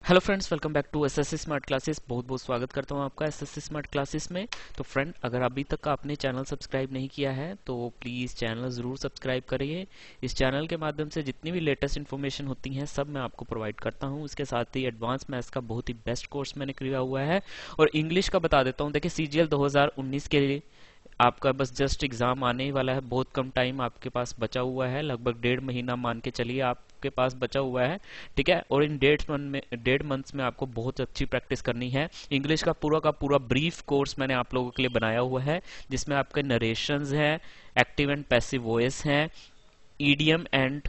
Hello friends, welcome back to SSC smart classes. बहुत बहुत स्वागत करता हूं आपका एसएससी स्मार्ट क्लासेस में। तो फ्रेंड, अगर अभी तक आपने चैनल सब्सक्राइब नहीं किया है तो प्लीज़ चैनल ज़रूर सब्सक्राइब करिए। इस चैनल के माध्यम से जितनी भी लेटेस्ट इन्फॉर्मेशन होती हैं सब मैं आपको प्रोवाइड करता हूं। इसके साथ ही एडवांस मैथ्स का बहुत ही बेस्ट कोर्स मैंने किया हुआ है। और इंग्लिश का बता देता हूँ। देखिए, सीजीएल 2019 के लिए आपका बस जस्ट एग्जाम आने ही वाला है। बहुत कम टाइम आपके पास बचा हुआ है, लगभग 1.5 महीना मान के चलिए आपके पास बचा हुआ है। ठीक है, और इन 1.5 मंथ्स में आपको बहुत अच्छी प्रैक्टिस करनी है। इंग्लिश का पूरा ब्रीफ कोर्स मैंने आप लोगों के लिए बनाया हुआ है, जिसमें आपके नरेशंस हैं, एक्टिव एंड पैसिव वॉइस हैं, ईडियम एंड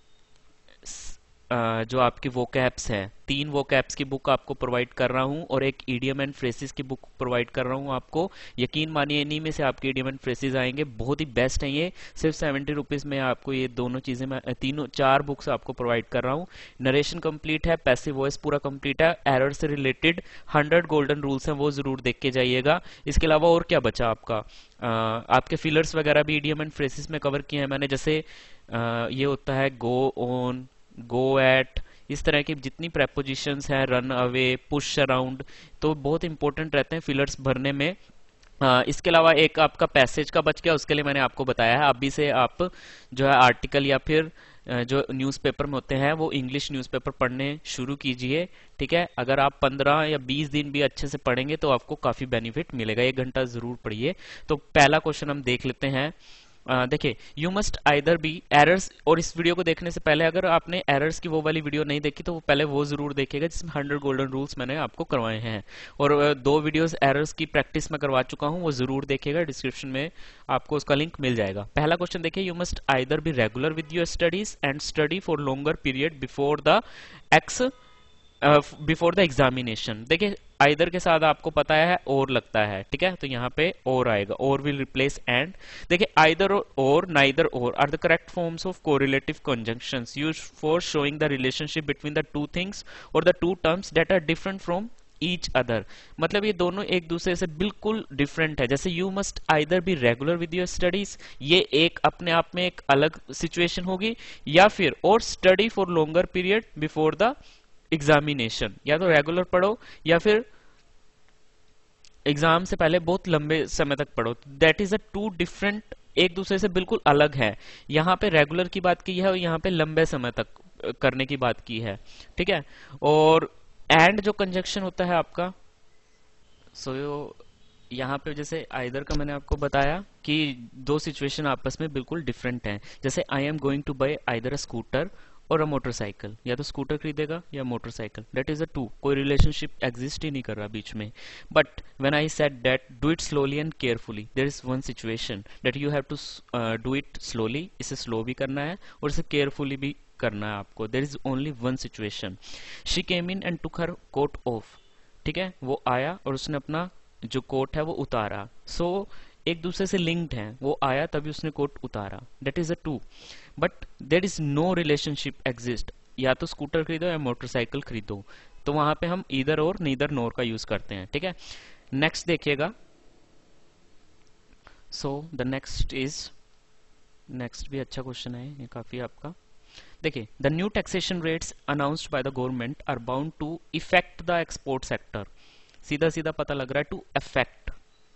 जो आपकी वोकैब्स हैं। 3 वोकैब्स की बुक आपको प्रोवाइड कर रहा हूं और एक ईडियम एंड फ्रेसेस की बुक प्रोवाइड कर रहा हूं आपको। यकीन मानिए, इन्हीं में से आपके ईडियम एंड फ्रेसेस आएंगे। बहुत ही बेस्ट है ये। सिर्फ 70 रुपीज में आपको ये दोनों चीजें मैं तीनों 4 बुक्स आपको प्रोवाइड कर रहा हूँ। नरेशन कंप्लीट है, पैसिव वॉइस पूरा कंप्लीट है, एरर से रिलेटेड 100 गोल्डन रूल्स हैं, वो जरूर देख के जाइएगा। इसके अलावा और क्या बचा आपका, आपके फिलर्स वगैरह भी ईडियम एंड फ्रेसेस में कवर किए हैं मैंने। जैसे ये होता है गो ऑन, गो एट, इस तरह की जितनी प्रेपोजिशंस हैं, रन अवे, पुश अराउंड, तो बहुत इंपॉर्टेंट रहते हैं फिलर्स भरने में। इसके अलावा एक आपका पैसेज का बच गया, उसके लिए मैंने आपको बताया है। अभी से आप जो है आर्टिकल या फिर जो न्यूज़पेपर में होते हैं वो इंग्लिश न्यूज़पेपर पढ़ने शुरू कीजिए। ठीक है, अगर आप 15 या 20 दिन भी अच्छे से पढ़ेंगे तो आपको काफी बेनिफिट मिलेगा। 1 घंटा जरूर पढ़िए। तो पहला क्वेश्चन हम देख लेते हैं। देखिए, you must either be errors. और इस वीडियो को देखने से पहले अगर आपने एरर्स की वो वाली वीडियो नहीं देखी तो वो पहले वो जरूर देखिएगा, जिसमें 100 गोल्डन रूल्स मैंने आपको करवाए हैं। और 2 वीडियोस एरर्स की प्रैक्टिस में करवा चुका हूं, वो जरूर देखिएगा। डिस्क्रिप्शन में आपको उसका लिंक मिल जाएगा। पहला क्वेश्चन देखिए, you must either be regular with your studies and study for longer period before the ex before the examination. देखिए, आइदर के साथ आपको पता है और लगता है। ठीक है, तो यहाँ पे और आएगा, और विल रिप्लेस एंड। देखिए, either or, neither or are the correct forms of correlative conjunctions used for showing the relationship between the two things or the two terms that are different from each other. मतलब ये दोनों एक दूसरे से बिल्कुल different है। जैसे you must either be regular with your studies, ये एक अपने आप में एक अलग सिचुएशन होगी। या फिर or study for longer period before the examination, या तो रेगुलर पढ़ो या फिर एग्जाम से पहले बहुत लंबे समय तक पढ़ो। That is a two different, एक दूसरे से बिल्कुल अलग है। यहाँ पे रेगुलर की बात की है और यहाँ पे लंबे समय तक करने की बात की है। ठीक है, और एंड जो कंजक्शन होता है आपका, सो यहाँ पे जैसे आइदर का मैंने आपको बताया कि 2 सिचुएशन आपस में बिल्कुल डिफरेंट हैं। जैसे I am going to buy either a scooter or a motorcycle, या तो स्कूटर खरीदेगा या motorcycle. That is a two, कोई रिलेशनशिप एग्जिस्ट ही नहीं कर रहा बीच में। But when I said that do it slowly and carefully, there is one situation that you have to do it slowly. इसे स्लो भी करना है और इसे केयरफुली भी करना है आपको। There is only one situation. She came in and took her coat off. ठीक है, वो आया और उसने अपना जो कोट है वो उतारा। एक दूसरे से लिंक्ड है। वो आया तभी उसने कोट उतारा। That is a two, but there is no relationship exist. या तो स्कूटर खरीदो या मोटरसाइकिल खरीदो, तो वहां पे हम ईदर और नीदर नोर का यूज करते हैं। ठीक है, नेक्स्ट देखिएगा। द नेक्स्ट भी अच्छा क्वेश्चन है ये काफी आपका। देखिए, the new taxation rates announced by the government are bound to effect the export sector. सीधा सीधा पता लग रहा है, टू अफेक्ट,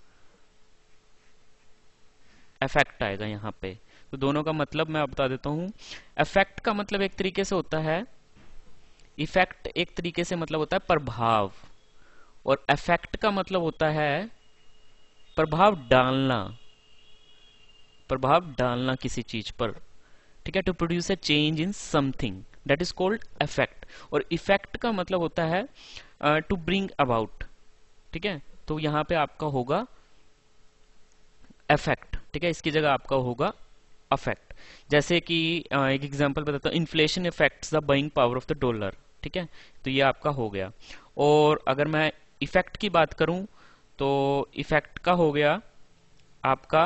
अफेक्ट आएगा यहाँ पे। तो दोनों का मतलब मैं बता देता हूं। अफेक्ट का मतलब एक तरीके से होता है, इफेक्ट एक तरीके से मतलब होता है प्रभाव, और अफेक्ट का मतलब होता है प्रभाव डालना, प्रभाव डालना किसी चीज पर। ठीक है, to produce a change in something, that is called affect. और इफेक्ट का मतलब होता है टू ब्रिंग अबाउट। ठीक है, तो यहां पे आपका होगा अफेक्ट। ठीक है, इसकी जगह आपका होगा अफेक्ट। जैसे कि एक एग्जांपल बताता हूं, inflation effects the buying power of the dollar. ठीक है, तो ये आपका हो गया। और अगर मैं इफेक्ट की बात करूं तो इफेक्ट का हो गया आपका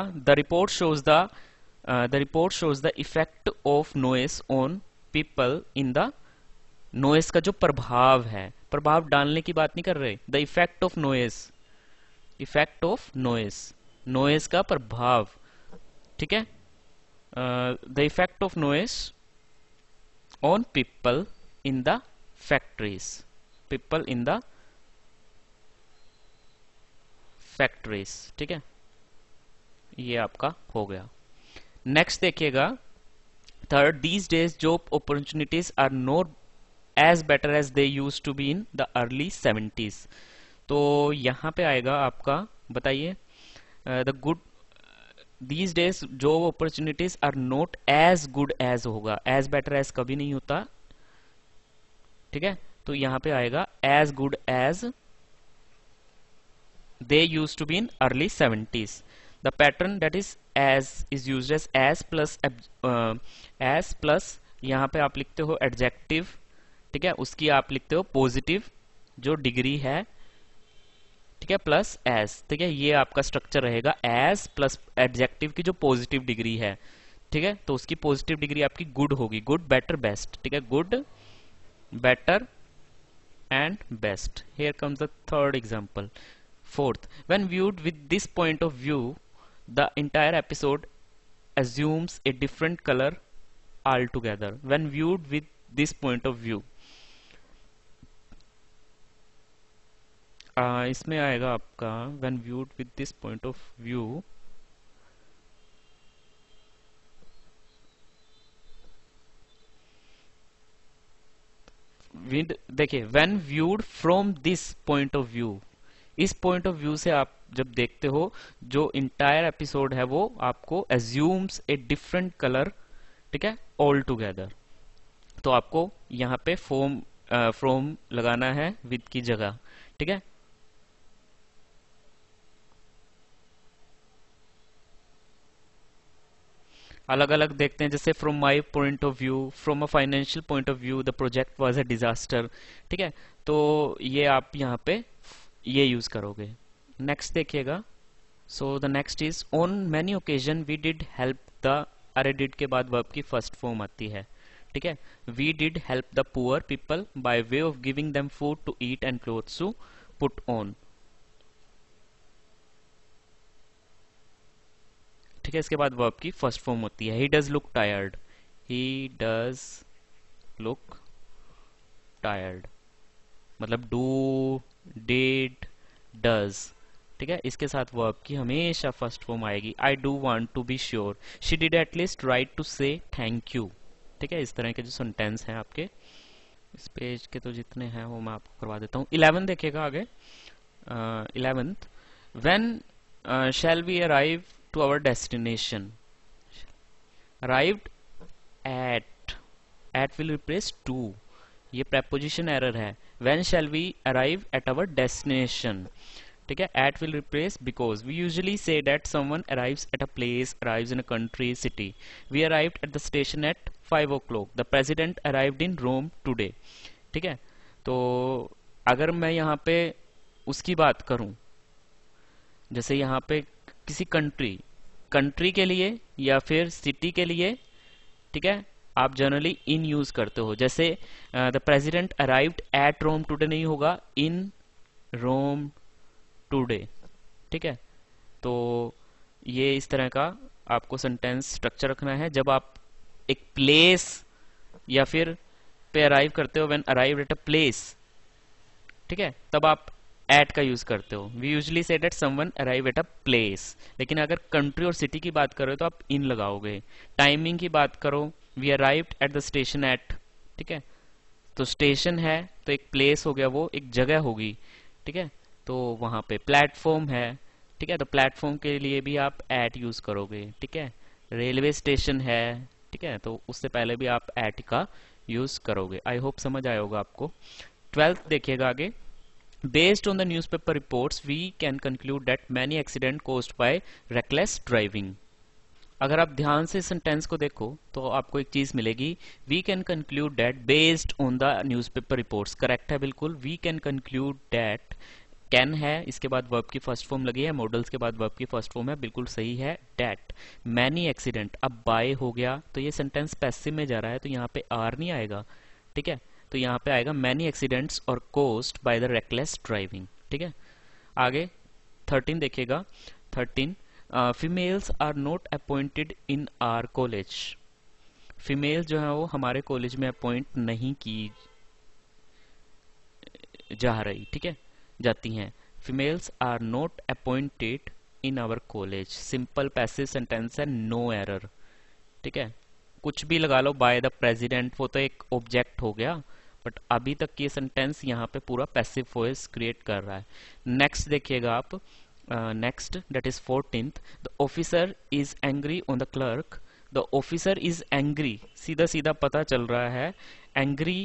the report shows the effect of noise on people in the. नॉइस का जो प्रभाव है, प्रभाव डालने की बात नहीं कर रहे, the effect of noise, effect of noise, noise का प्रभाव। ठीक है, the effect of noise on people in the factories. People in the factories. ठीक है, ये आपका हो गया। नेक्स्ट देखिएगा third, these days job opportunities are not as better as they use to be in the early 70s। तो यहाँ पे आएगा आपका, बताइए, the good these days job opportunities are not as good as होगा, एज बेटर एज कभी नहीं होता। ठीक है, तो यहाँ पे आएगा as good as they used to be in early 70s। the pattern that is as is used as plus as plus यहाँ पे आप लिखते हो एडजेक्टिव। ठीक है, उसकी आप लिखते हो पॉजिटिव जो डिग्री है। ठीक है, प्लस एज। ठीक है, ये आपका स्ट्रक्चर रहेगा, एज प्लस एडजेक्टिव की जो पॉजिटिव डिग्री है। ठीक है, तो उसकी पॉजिटिव डिग्री आपकी गुड होगी, गुड बेटर बेस्ट। ठीक है, good better and best. Here comes the third example. Fourth, when viewed with this point of view, the entire episode assumes a different color altogether. When viewed with this point of view, इसमें आएगा आपका when viewed with this point of view, देखिए when viewed from this point of view, इस point of view से आप जब देखते हो, जो इंटायर एपिसोड है वो आपको एज्यूम्स ए डिफरेंट कलर। ठीक है, ऑल टुगेदर। तो आपको यहाँ पे फ्रॉम लगाना है विद की जगह। ठीक है, अलग अलग देखते हैं, जैसे from my point of view, from a financial point of view the project was a disaster. ठीक है, तो ये आप यहाँ पे ये यूज करोगे। नेक्स्ट देखिएगा, so the next is on many occasion we did help the, अरे डिड के बाद वर्ब की फर्स्ट फॉर्म आती है। ठीक है, we did help the poor people by way of giving them food to eat and clothes to put on. ठीक है, इसके बाद वर्ब की फर्स्ट फॉर्म होती है। He does look tired, he does look tired, मतलब डू, डिड, डज। ठीक है, इसके साथ वर्ब की हमेशा फर्स्ट फॉर्म आएगी। I do want to be sure, she did at least write to say thank you. ठीक है, इस तरह के जो सेंटेंस हैं आपके, इस पेज के तो जितने हैं वो मैं आपको करवा देता हूँ। 11 देखिएगा आगे। 11th, when shall we arrive to our destination, arrived at will replace to, ये preposition error है। when shall we arrive at our destination? ठीक है, at will replace because। we usually say that someone arrives at a place, arrives in a country, city। we arrived at the station at 5 o'clock। the president arrived in Rome today। ठीक है, तो अगर मैं यहाँ पे उसकी बात करूं, जैसे यहाँ पे किसी कंट्री के लिए या फिर सिटी के लिए, ठीक है, आप जनरली इन यूज करते हो। जैसे the president arrived at Rome today नहीं होगा, इन रोम टुडे। ठीक है, तो ये इस तरह का आपको सेंटेंस स्ट्रक्चर रखना है। जब आप एक प्लेस या फिर पे अराइव करते हो, when arrive at a place, ठीक है, तब आप एट का यूज करते हो। We usually say that someone arrive at a place. लेकिन अगर कंट्री और सिटी की बात करो तो आप इन लगाओगे। टाइमिंग की बात करो, we arrived at the station at. ठीक है, तो स्टेशन है तो एक प्लेस हो गया, वो एक जगह होगी। ठीक है, तो वहां पे प्लेटफॉर्म है। ठीक है, तो प्लेटफॉर्म के लिए भी आप एट यूज करोगे। ठीक है, रेलवे स्टेशन है, ठीक है, तो उससे पहले भी आप एट का यूज करोगे। आई होप समझ आया होगा आपको। 12th देखिएगा आगे। Based on the newspaper reports, we can conclude that many accidents caused by reckless driving। अगर आप ध्यान से सेंटेंस को देखो तो आपको एक चीज मिलेगी, we can conclude that based on the newspaper reports. Correct है बिल्कुल। We can conclude that, can है, इसके बाद वर्ब की फर्स्ट फॉर्म लगी है, मॉडल्स के बाद वर्ब की फर्स्ट फॉर्म है, बिल्कुल सही है। दैट मैनी एक्सीडेंट, अब बाय हो गया तो ये सेंटेंस पैसिव में जा रहा है, तो यहाँ पे आर नहीं आएगा। ठीक है, तो यहाँ पे आएगा many accidents are caused by the reckless driving. ठीक है, आगे 13 देखिएगा। 13, females are not appointed in are college. Female जो है वो हमारे कॉलेज में अपॉइंट नहीं की जा रही, ठीक है, जाती हैं। Females are not appointed in our college, simple passive sentence है, नो एरर, ठीक है। कुछ भी लगा लो, बाय द प्रेसिडेंट, वो तो एक ऑब्जेक्ट हो गया, बट अभी तक ये सेंटेंस यहाँ पे पूरा पैसिव वॉइस क्रिएट कर रहा है। नेक्स्ट देखिएगा आप, next that is 14th, the officer is angry on the clerk, the officer is angry, सीधा सीधा पता चल रहा है एंग्री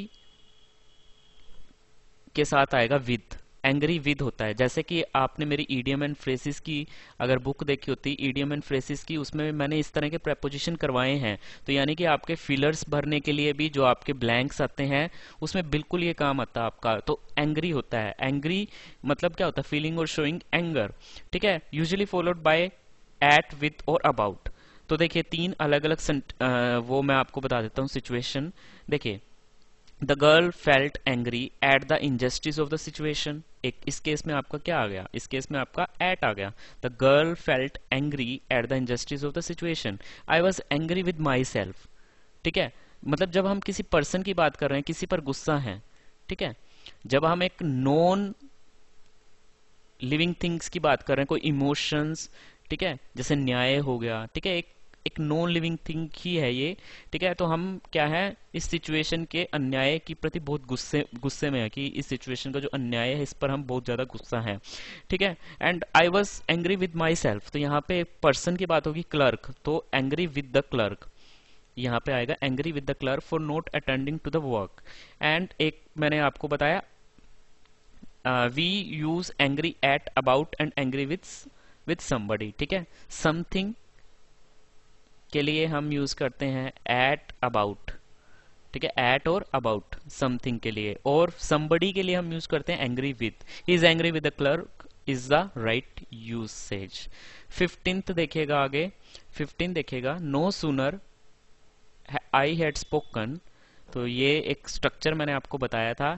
के साथ आएगा विद, एंग्री विद होता है। जैसे कि आपने मेरी ईडियम एंड फ्रेसिस की अगर बुक देखी होती, ईडियम एंड फ्रेसिस की, उसमें मैंने इस तरह के प्रेपोजिशन करवाए हैं, तो यानी कि आपके फिलर्स भरने के लिए भी जो आपके ब्लैंक्स आते हैं उसमें बिल्कुल ये काम आता है आपका। तो एंग्री होता है, एंग्री मतलब क्या होता है, फीलिंग और शोइंग एंगर, ठीक है, usually followed by at, with or about. तो देखिए तीन अलग अलग वो मैं आपको बता देता हूँ सिचुएशन। देखिए, the girl felt angry at the injustice of the situation, एक इस केस में आपका क्या आ गया, इस केस में आपका एट आ गया। The girl felt angry at the injustice of the situation, I was angry with myself, ठीक है। मतलब जब हम किसी पर्सन की बात कर रहे हैं, किसी पर गुस्सा है, ठीक है, जब हम एक नॉन लिविंग थिंग्स की बात कर रहे हैं, कोई इमोशंस, ठीक है, जैसे न्याय हो गया, ठीक है, एक नॉन लिविंग थिंग ही है ये, ठीक है। तो हम क्या है, इस सिचुएशन के अन्याय के प्रति बहुत गुस्से में है कि इस सिचुएशन का जो अन्याय है इस पर हम बहुत ज्यादा गुस्सा है, ठीक है। And I was angry with myself, तो यहाँ पे पर्सन की बात होगी, क्लर्क, तो एंग्री विद द क्लर्क, यहाँ पे आएगा angry with the clerk for not attending to the work. And एक मैंने आपको बताया, we use angry at, about and angry with somebody, ठीक है। समथिंग के लिए हम यूज करते हैं एट, अबाउट, ठीक है, एट और अबाउट समथिंग के लिए, और somebody के लिए हम यूज करते हैं angry with, he is angry with the clerk is the right usage. 15th देखिएगा आगे, 15 देखिएगा, no sooner I had spoken, तो ये एक स्ट्रक्चर मैंने आपको बताया था,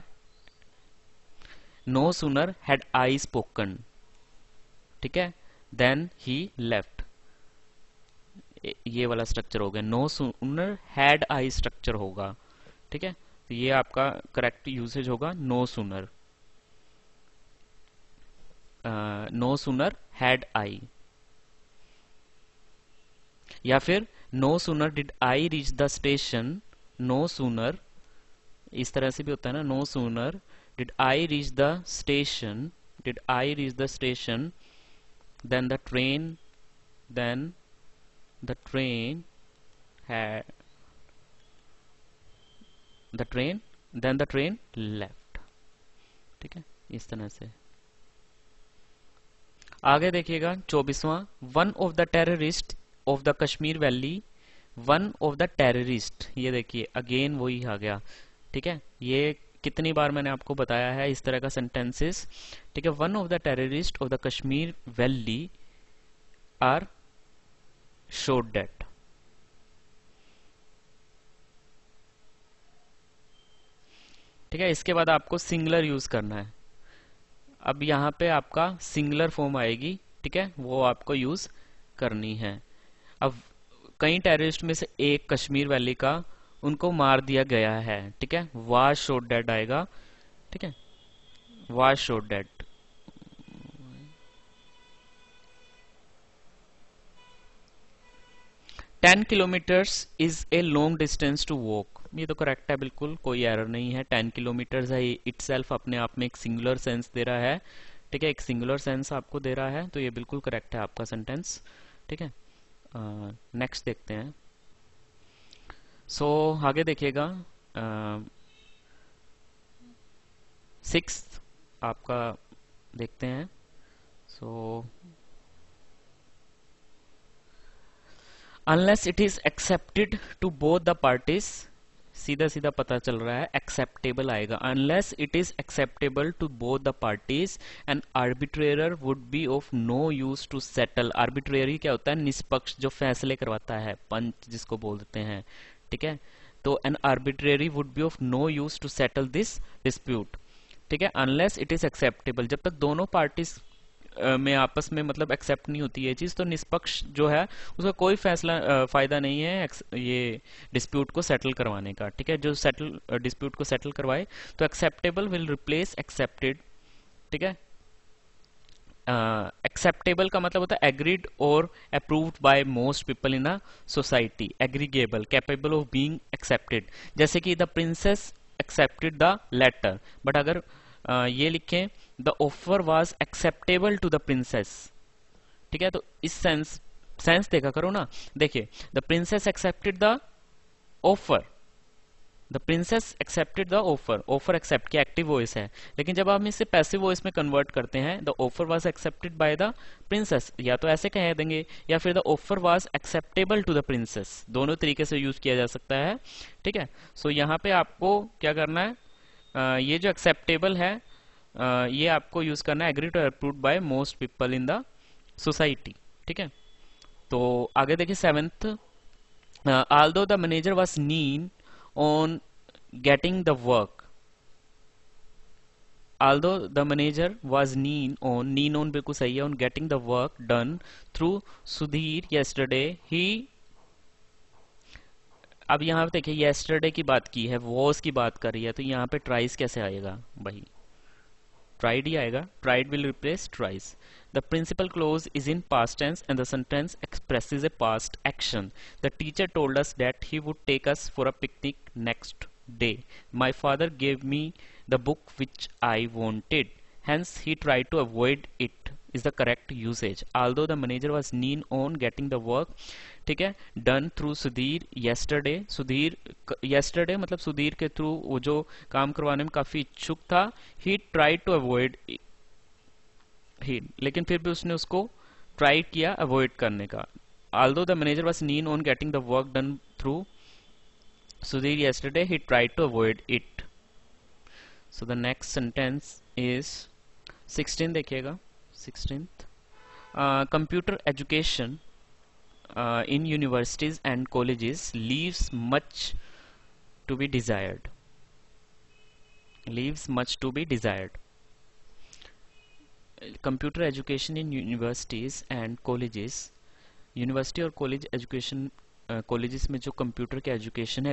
no sooner had I spoken, ठीक है, देन ही लेफ्ट, ये वाला स्ट्रक्चर हो गया, no sooner had I structure होगा, ठीक है। तो ये आपका करेक्ट यूसेज होगा, no sooner, no sooner had I, या फिर no sooner did I reach the station, no sooner, इस तरह से भी होता है ना, no sooner did I reach the station, did I reach the station, then the train, then the train had the train then the train left, ठीक है, इस तरह से। आगे देखिएगा 24वां, one of the terrorist of the Kashmir valley, one of the terrorist, ये देखिए अगेन वही आ गया, ठीक है। ये कितनी बार मैंने आपको बताया है इस तरह का सेंटेंसेस, ठीक है। One of the terrorist of the Kashmir valley are showed that, ठीक है। इसके बाद आपको सिंगुलर यूज करना है, अब यहाँ पे आपका सिंगुलर फॉर्म आएगी, ठीक है, वो आपको यूज करनी है। अब कई टेररिस्ट में से एक कश्मीर वैली का, उनको मार दिया गया है, ठीक है, वाज शॉट डेड आएगा, ठीक है, was shot dead. 10 kilometres is a long distance to walk, ये तो करेक्ट है, बिल्कुल कोई एरर नहीं है। 10 किलोमीटर्स है, इटसेल्फ अपने आप में एक सिंगुलर सेंस दे रहा है, ठीक है, एक सिंगुलर सेंस आपको दे रहा है, तो ये बिल्कुल करेक्ट है आपका सेंटेंस, ठीक है। नेक्स्ट देखते हैं। सो आगे देखिएगा 6th आपका देखते हैं। So unless it is accepted to both the parties, सीधा सीधा पता चल रहा है एक्सेप्टेबल आएगा, unless it is acceptable to both the parties an arbitrator would be of no use to settle. Arbitrary क्या होता है, निष्पक्ष जो फैसले करवाता है, पंच जिसको बोल देते हैं, ठीक है। तो an arbitrary would be of no use to settle this dispute, ठीक है, अनलेस इट इज एक्सेप्टेबल, जब तक दोनों पार्टीज में आपस में मतलब एक्सेप्ट नहीं होती ये चीज़, तो निष्पक्ष जो है उसका कोई फैसला फायदा नहीं है ये डिस्प्यूट को सेटल करवाने का। ठीक है, जो सेटल डिस्प्यूट को सेटल करवाए, तो एक्सेप्टेबल विल रिप्लेस एक्सेप्टेड। ठीक है, एक्सेप्टेबल का मतलब होता है agreed or approved by most people in a society. Agreeable, capable of being accepted, जैसे कि the princess accepted the letter, but अगर ये लिखें the offer was acceptable to the princess. ठीक है, तो इस सेंस देखा करो ना। देखिए, the princess accepted the offer, the princess accepted the offer, offer accept की एक्टिव वॉइस है, लेकिन जब हम इसे पैसिव वॉइस में कन्वर्ट करते हैं, the offer was accepted by the princess, या तो ऐसे कह देंगे या फिर the offer was acceptable to the princess, दोनों तरीके से यूज किया जा सकता है। ठीक है, सो यहाँ पे आपको क्या करना है, ये जो एक्सेप्टेबल है ये आपको यूज करना है agreed or approved by most people in the society. ठीक है, तो आगे देखिए 7th, although the manager was keen on getting the work, although the manager was keen on बिल्कुल सही है, on getting the work done through Sudhir yesterday, he, अब यहाँ पे देखिए yesterday की बात की है, was की बात कर रही है, तो यहाँ पे tries कैसे आएगा भाई, tried ही आएगा, tried will replace tries. The principal clause is in past tense and the sentence expresses a past action. The teacher told us that he would take us for a picnic next day. My father gave me the book which I wanted. Hence he tried to avoid it is the correct usage. Although the manager was keen on getting the work, ठीक है, done through Sudhir yesterday, Sudhir yesterday मतलब सुधीर के through वो जो काम करवाने में काफी इच्छुक था, he tried to avoid ही, लेकिन फिर भी उसने उसको ट्राई किया अवॉइड करने का। although the manager was keen on getting the work done through Sudhir yesterday, he tried to avoid it. So the next sentence is 16, देखिएगा 16th, computer education in universities and colleges leaves much to be desired, leaves much to be desired. Computer education in universities and colleges, university और college education, colleges में जो computer के education है,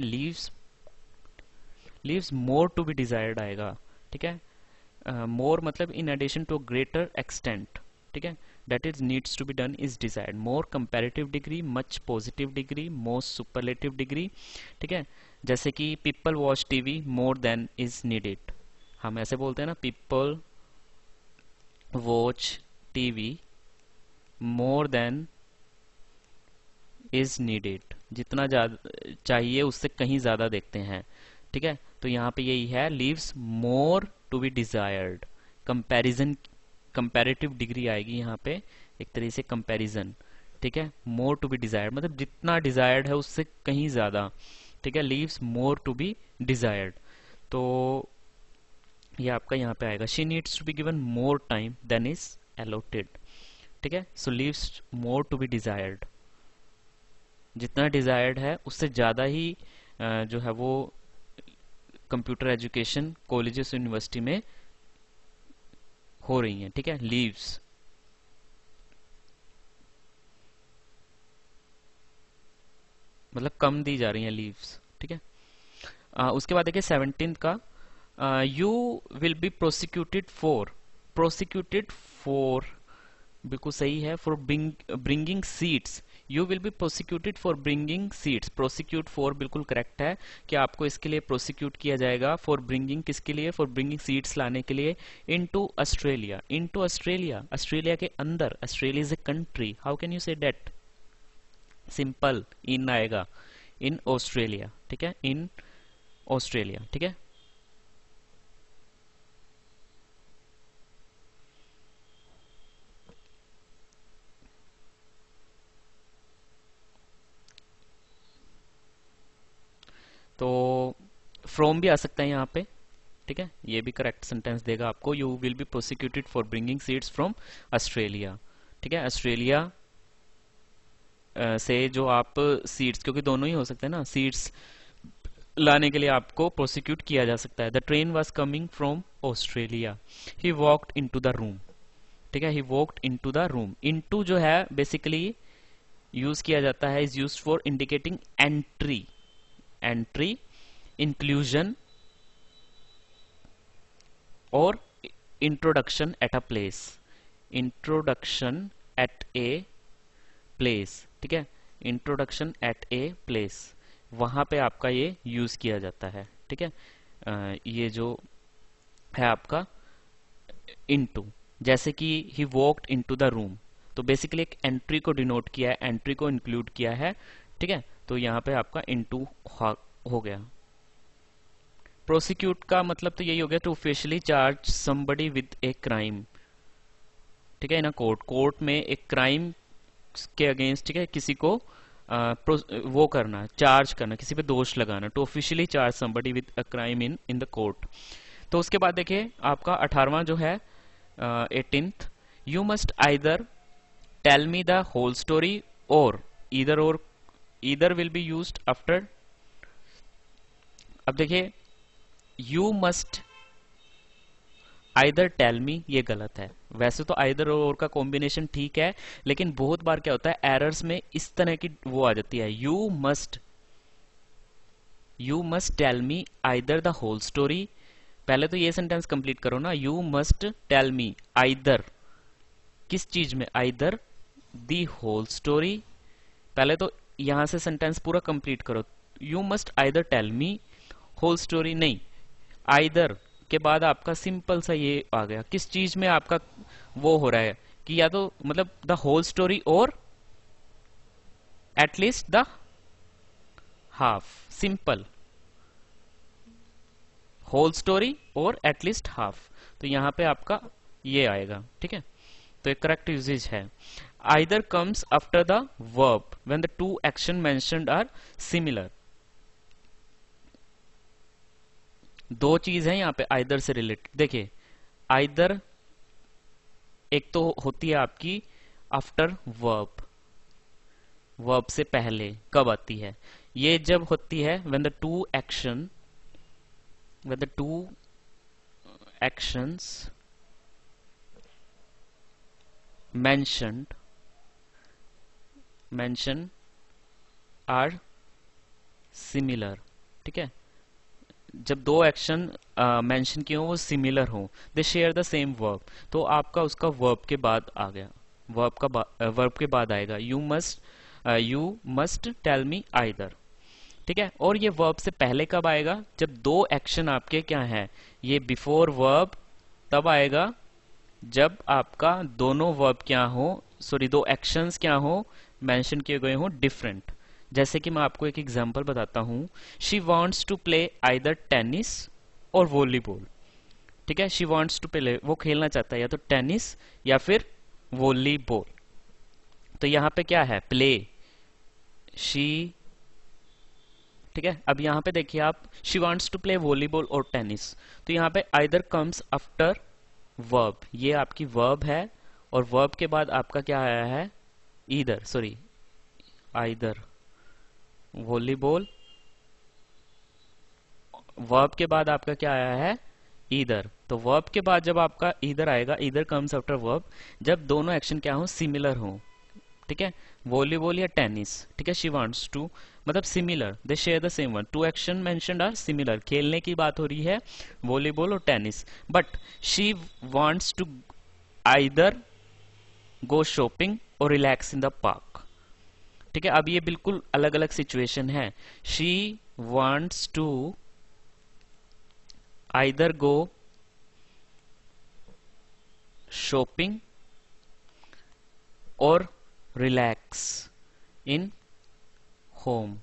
leaves more to be desired आएगा। ठीक है, more मतलब in addition to greater extent. ठीक है, that is needs to be done is desired. More comparative degree, much positive degree, most superlative degree. ठीक है, जैसे कि people watch TV more than is needed, हम ऐसे बोलते हैं ना, people watch TV more than is needed, जितना ज्यादा चाहिए उससे कहीं ज्यादा देखते हैं। ठीक है, तो यहाँ पे यही है, leaves more to be desired. Comparison, comparative degree आएगी यहाँ पे, एक तरीके से कंपैरिजन। ठीक है, मोर टू बी डिजायर्ड मतलब जितना डिजायर्ड है उससे कहीं ज्यादा। ठीक है, leaves more to be desired, तो ये आपका यहाँ पे आएगा, she needs to be given more time than is allotted. ठीक है, so leaves more to be desired, जितना डिजायर्ड है उससे ज्यादा ही जो है वो कंप्यूटर एजुकेशन कॉलेजेस यूनिवर्सिटी में हो रही हैं। ठीक है, लीव्स मतलब कम दी जा रही हैं लीव्स। ठीक है, उसके बाद देखिए 17 का, you will be prosecuted for बिल्कुल सही है, for bringing seats, you will be prosecuted for bringing seats, prosecute for बिल्कुल करेक्ट है कि आपको इसके लिए प्रोसिक्यूट किया जाएगा। फॉर ब्रिंगिंग किसके लिए, फॉर ब्रिंगिंग सीट्स लाने के लिए, into Australia, into Australia, Australia के अंदर, Australia is a country, how can you say that, simple in आएगा, इन ऑस्ट्रेलिया। ठीक है, इन ऑस्ट्रेलिया। ठीक है, तो फ्रॉम भी आ सकता है यहाँ पे। ठीक है, ये भी करेक्ट सेंटेंस देगा आपको, you will be prosecuted for bringing seeds from Australia. ठीक है, ऑस्ट्रेलिया से जो आप सीड्स, क्योंकि दोनों ही हो सकते हैं ना, सीड्स लाने के लिए आपको प्रोसिक्यूट किया जा सकता है। The train was coming from Australia, he walked in to the room. ठीक है, he walked into the room. Into जो है बेसिकली यूज किया जाता है, is used for indicating entry, entry, inclusion और introduction at a place, introduction at a place. ठीक है, इंट्रोडक्शन एट ए प्लेस, वहां पे आपका ये यूज किया जाता है। ठीक है, ये जो है आपका इनटू, जैसे कि he walked into the room, तो बेसिकली एक एंट्री को डिनोट किया है, एंट्री को इंक्लूड किया है। ठीक है, तो यहाँ पे आपका इनटू हो गया। प्रोसिक्यूट का मतलब तो यही हो गया, to officially charge somebody with a crime. ठीक है, इन कोर्ट, कोर्ट में एक क्राइम के अगेंस्ट, ठीक है, किसी को वो करना, चार्ज करना, किसी पे दोष लगाना, to officially charge somebody with a crime in the court. तो उसके बाद देखिए आपका 18वां जो है 18th, you must either tell me the whole story और either will be used after. अब देखिए you must either tell me, ये गलत है। वैसे तो आइदर और का कॉम्बिनेशन ठीक है, लेकिन बहुत बार क्या होता है एरर्स में इस तरह की वो आ जाती है, you must tell me either the whole story. पहले तो ये सेंटेंस कंप्लीट करो ना, you must tell me either, किस चीज में, आइदर द होल स्टोरी। पहले तो यहां से सेंटेंस पूरा कंप्लीट करो, you must either tell me whole story, नहीं, आइदर के बाद आपका सिंपल सा ये आ गया, किस चीज में आपका वो हो रहा है कि या तो मतलब द होल स्टोरी और at least the half, simple, whole story और एटलीस्ट हाफ, तो यहां पे आपका ये आएगा। ठीक है, तो एक करेक्ट यूजेज है। Either comes after the verb when the two action mentioned are similar. दो चीज है यहाँ पे आइदर से रिलेटेड। देखिए आइदर एक तो होती है आपकी आफ्टर वर्ब, वर्ब से पहले कब आती है, ये जब होती है when the two actions mentioned are similar. ठीक है, जब दो एक्शन मेंशन किए हो वो सिमिलर हो, they share the same verb, तो आपका उसका वर्ब के बाद आ गया, वर्ब के बाद आएगा you must tell me either. ठीक है, और ये वर्ब से पहले कब आएगा, जब दो एक्शन आपके क्या है, ये बिफोर वर्ब तब आएगा जब आपका दोनों वर्ब क्या हो, सॉरी दो एक्शंस क्या हो, मेंशन किए गए हो डिफरेंट। जैसे कि मैं आपको एक एग्जांपल बताता हूं, she wants to play either tennis और वॉलीबॉल। ठीक है, शी वांट्स टू प्ले, वो खेलना चाहता है या तो टेनिस या फिर वॉलीबॉल। तो यहां पे क्या है, प्ले, शी। ठीक है, अब यहां पे देखिए आप, she wants to play volleyball और टेनिस, तो यहां पे आइदर कम्स आफ्टर वर्ब, ये आपकी वर्ब है, और वर्ब के बाद आपका क्या आया है, आइदर वॉलीबॉल, वर्ब के बाद आपका क्या आया है, ईदर। तो वर्ब के बाद जब आपका ईदर आएगा, ईदर कम्स आफ्टर वर्ब, जब दोनों एक्शन क्या हो, सिमिलर हो। ठीक है, वॉलीबॉल या टेनिस। ठीक है, शी वांट्स टू मतलब similar, they share the same one, two action mentioned are similar, खेलने की बात हो रही है वॉलीबॉल और tennis, but she wants to either go shopping और रिलैक्स इन द पार्क। ठीक है, अब ये बिल्कुल अलग अलग सिचुएशन है, she wants to either go shopping और रिलैक्स इन होम।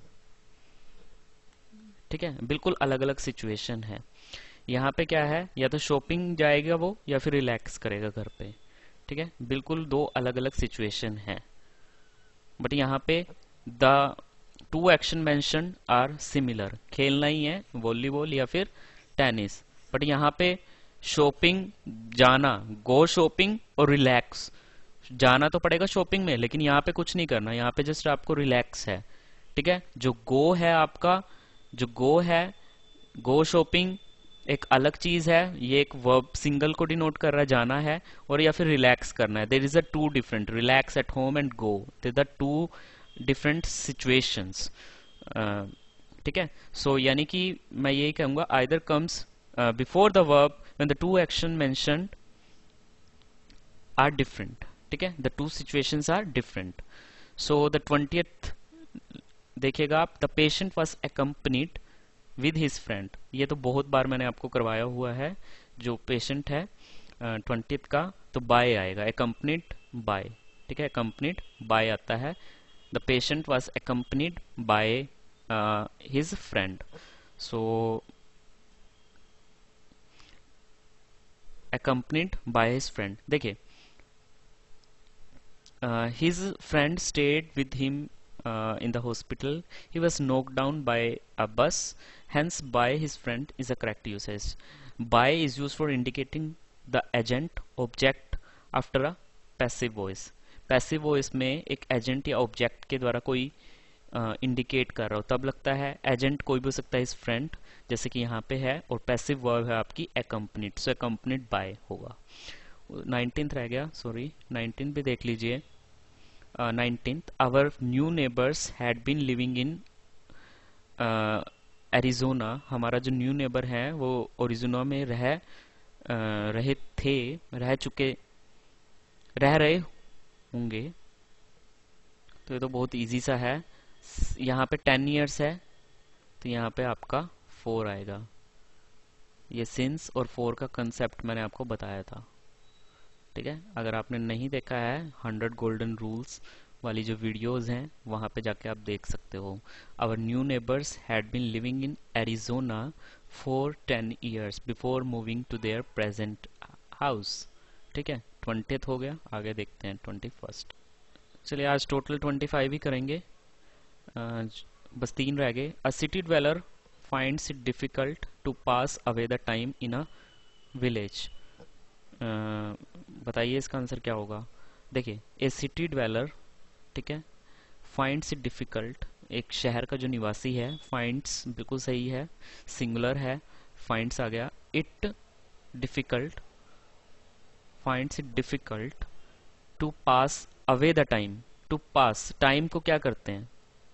ठीक है, बिल्कुल अलग अलग सिचुएशन है। यहाँ पे क्या है, या तो शॉपिंग जाएगा वो या फिर रिलैक्स करेगा घर पे। ठीक है, बिल्कुल दो अलग अलग सिचुएशन है, बट यहाँ पे the two action mention are similar, खेलना ही है वॉलीबॉल या फिर टेनिस, बट यहाँ पे शॉपिंग जाना, गो शॉपिंग और रिलैक्स, जाना तो पड़ेगा शॉपिंग में, लेकिन यहाँ पे कुछ नहीं करना, यहाँ पे जस्ट आपको रिलैक्स है। ठीक है, जो गो है आपका, जो गो है, गो शॉपिंग एक अलग चीज है, ये एक वर्ब सिंगल को डिनोट कर रहा है, जाना है, और या फिर रिलैक्स करना है। There is a two different, relax at home and go, there are two different situations. ठीक है, सो यानी कि मैं यही कहूंगा, either comes before the verb when the two action mentioned are different. ठीक है, the two situations are different. So the 20th देखिएगा आप, the patient was accompanied with his friend. ये तो बहुत बार मैंने आपको करवाया हुआ है, जो पेशेंट है 20th का, तो बाय आएगा, accompanied बाय। ठीक है, accompanied बाय आता है। The patient was accompanied by his friend. So accompanied by his friend, देखिए his friend stayed with him in the hospital. He was knocked down by a bus. Hence, by his friend is a correct usage. By is used for indicating the agent object after a passive voice. Passive voice में एक agent या object के द्वारा कोई indicate कर रहा हो तब लगता है। एजेंट कोई भी हो सकता है, इस फ्रेंड जैसे कि यहाँ पे है, और पैसिव वर्ब है आपकी accompanied, सो accompanied by होगा। 19th रह गया, सॉरी 19th भी देख लीजिए। 19th, our new neighbours had been living in Arizona. हमारा जो न्यू नेबर है वो ओरिजिनो में रहे थे, रह रहे होंगे। तो ये तो बहुत इजी सा है। यहाँ पे 10 years है, तो यहाँ पे आपका 4 आएगा। ये सिंस और 4 का कंसेप्ट मैंने आपको बताया था। ठीक है, अगर आपने नहीं देखा है 100 गोल्डन रूल्स वाली जो वीडियोस हैं, वहां पे जाके आप देख सकते हो। Our new neighbours had been living in Arizona for 10 years before moving to their present house. ठीक है, 20th हो गया, आगे देखते हैं 21st। चलिए आज टोटल 25 ही करेंगे, बस 3 रह गए। A city dweller finds it difficult to pass away the time in a village. बताइए इसका आंसर क्या होगा। देखिए, ए सिटी ड्वेलर, ठीक है, फाइंड्स इट डिफिकल्ट, एक शहर का जो निवासी है, फाइंड्स बिल्कुल सही है, सिंगुलर है, फाइंड्स आ गया। It difficult, finds it difficult to pass away the time. To pass, time को क्या करते हैं,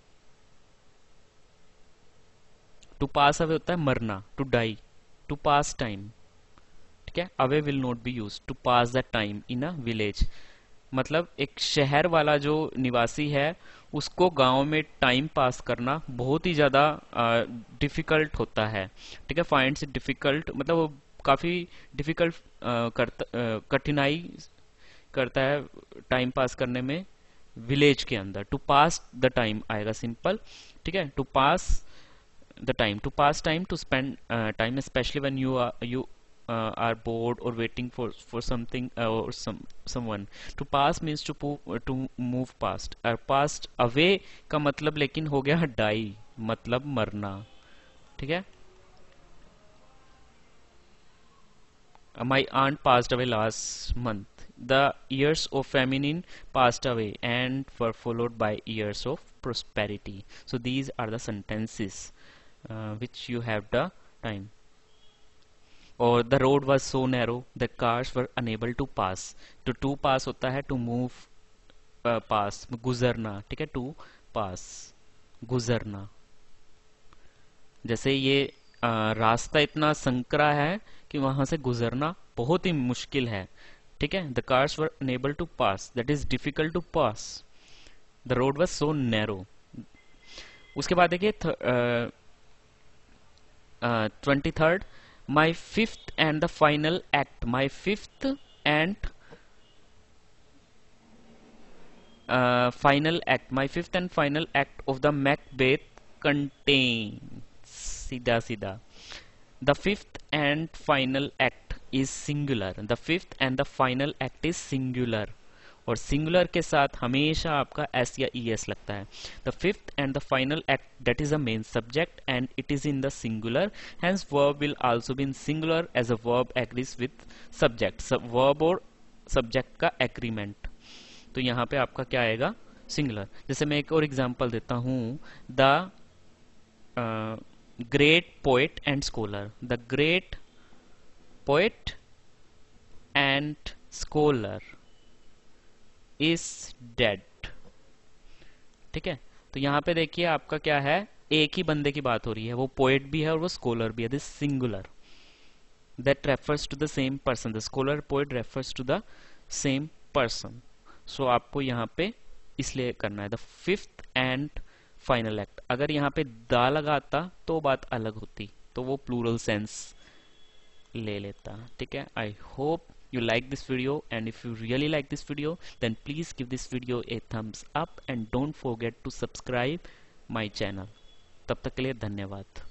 टू पास अवे होता है मरना, to die, to pass time. ठीक है, away will not be use to pass the time in a village. मतलब एक शहर वाला जो निवासी है उसको गांव में टाइम पास करना बहुत ही ज्यादा डिफिकल्ट होता है। ठीक है, फाइंड्स इट डिफिकल्ट मतलब वो काफी डिफिकल्ट कठिनाई करता है टाइम पास करने में विलेज के अंदर। टू पास द टाइम आएगा सिंपल। ठीक है, to pass the time, to pass time, to spend time, specially when you are bored or waiting for something or someone. To pass means to move past, और past away का मतलब लेकिन हो गया die, मतलब मरना। ठीक है, my aunt passed away last month. The years of famine passed away and were followed by years of prosperity. So these are the sentences which you have the time. और the road was so narrow the cars were unable to pass. तो to पास होता है to move पास, गुजरना। ठीक है, to पास, गुजरना। जैसे ये रास्ता इतना संकरा है कि वहां से गुजरना बहुत ही मुश्किल है। ठीक है, the cars were unable to pass, that is difficult to pass. The road was so narrow. उसके बाद देखिए 23rd, my fifth and the final act, my fifth and final act, my fifth and final act of the Macbeth contains, सीधा सीधा, the fifth and final act is singular, the fifth and the final act is singular, और singular के साथ हमेशा आपका S या ई S लगता है। The fifth and the final act that is a main subject and it is in the singular, hence verb will also be in singular as a verb agrees with subject, verb और subject का agreement. तो यहाँ पे आपका क्या आएगा, singular. जैसे मैं एक और एग्जांपल देता हूँ, the great poet and scholar. The great poet and scholar is dead. ठीक है, तो यहाँ पे देखिए आपका क्या है, एक ही बंदे की बात हो रही है, वो पोएट भी है और वो स्कॉलर भी है. This singular that refers to the same person. The scholar poet refers to the same person. So आपको यहाँ पे इसलिए करना है. The fifth and final act. अगर यहाँ पे दा लगाता तो बात अलग होती, तो वो प्लूरल सेंस ले लेता. ठीक है. I hope you like this video, and if you really like this video, then please give this video a thumbs up and don't forget to subscribe my channel. तब तक के लिए धन्यवाद.